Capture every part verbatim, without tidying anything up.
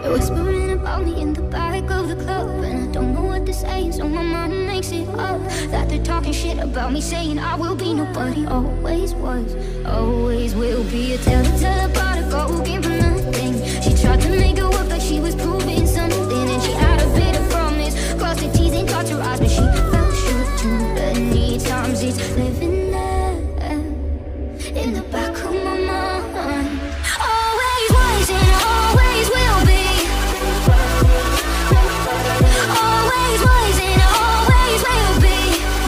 whispering about me in the back of the club, and I don't know what to say, so my mom makes it up that they're talking shit about me, saying I will be nobody. Always was, always will be a tale to tell about a girl who came from nothing. She tried to make it work like she was proving something, and she had a bit of promise, crossed her T's and crossed her eyes, but she fell short too many times. It's living there in the back of my mind. Always was and always will be. Always was and always will be.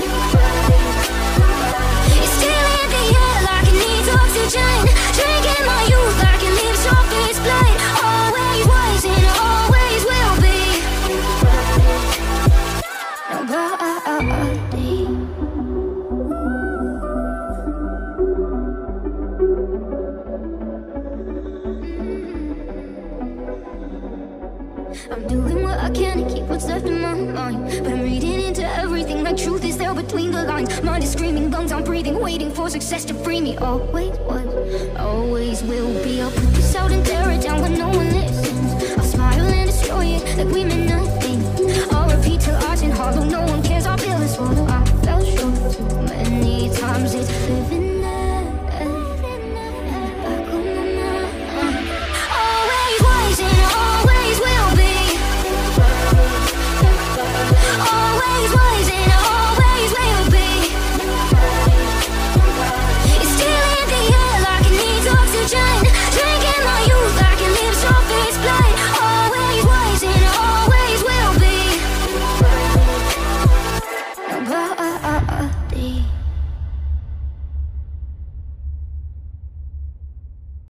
It's still in the air like it needs oxygen, drinking my youth like it leaves off its blood. Always was and always will be. Nobody. I'm doing what I can to keep what's left in my mind, but I'm reading into everything like truth is there between the lines. Mind is screaming, lungs I'm breathing, waiting for success to free me. Always was, always will be. I'll put this out and tear it down when no one listens. I'll smile and destroy it like we meant nothing. I'll repeat till ours and hollow, no one cares, I'll feel this swallow. I fell short too many times, it's living